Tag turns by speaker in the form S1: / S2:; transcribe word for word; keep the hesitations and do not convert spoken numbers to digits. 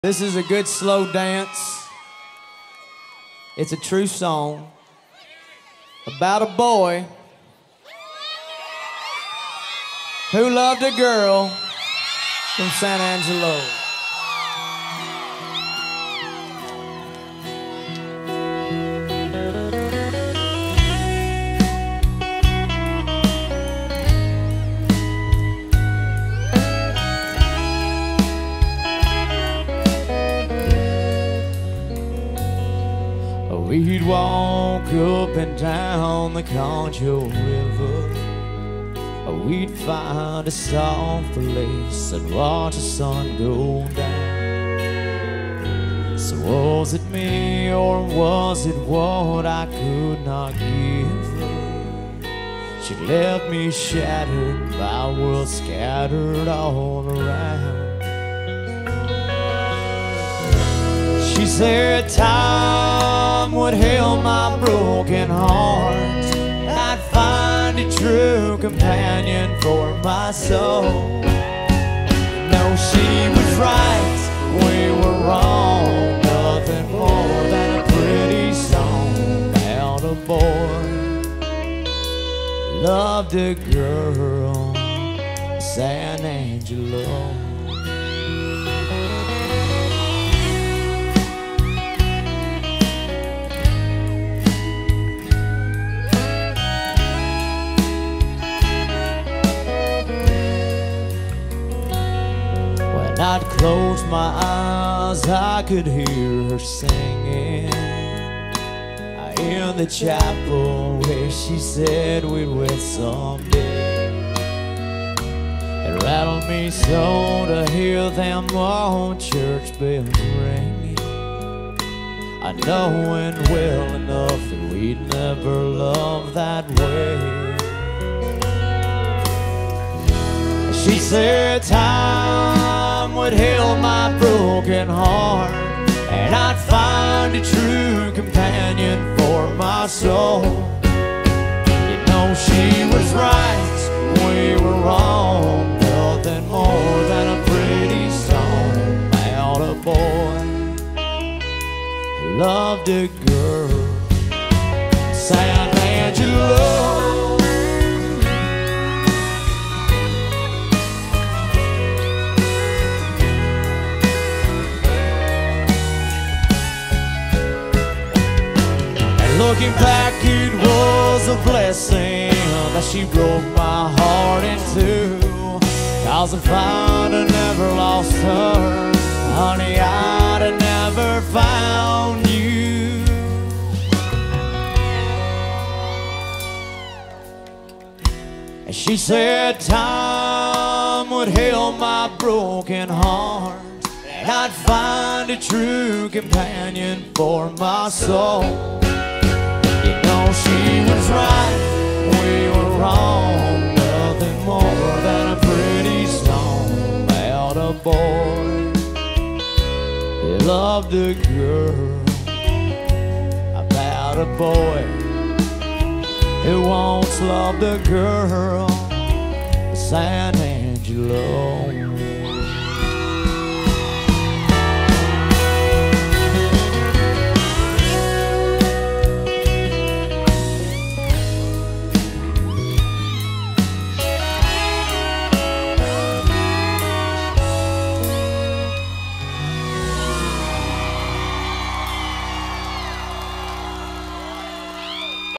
S1: This is a good slow dance. It's a true song about a boy who loved a girl from San Angelo. We'd walk up and down the Concho River. We'd find a soft place and watch the sun go down. So was it me or was it what I could not give her? She left me shattered, my world scattered all around. She said time would heal my broken heart. I'd find a true companion for my soul. No, she was right, we were wrong. Nothing more than a pretty song about a boy loved a girl, San Angelo. I'd close my eyes, I could hear her singing in the chapel where she said we'd wed someday. It rattled me so to hear them old church bells ringing, I knowing well enough that we'd never love that way. She said time would heal my broken heart, and I'd find a true companion for my soul. You know she was right, we were wrong. Nothing more than a pretty song about a boy who loved a girl, San Angelo. Looking back, it was a blessing that she broke my heart in two. 'Cause if I'd have never lost her, honey, I'd have never found you. And she said time would heal my broken heart, and I'd find a true companion for my soul. She was right, we were wrong. Nothing more than a pretty song about a boy who loved a girl, about a boy who once loved a girl, San Angelo.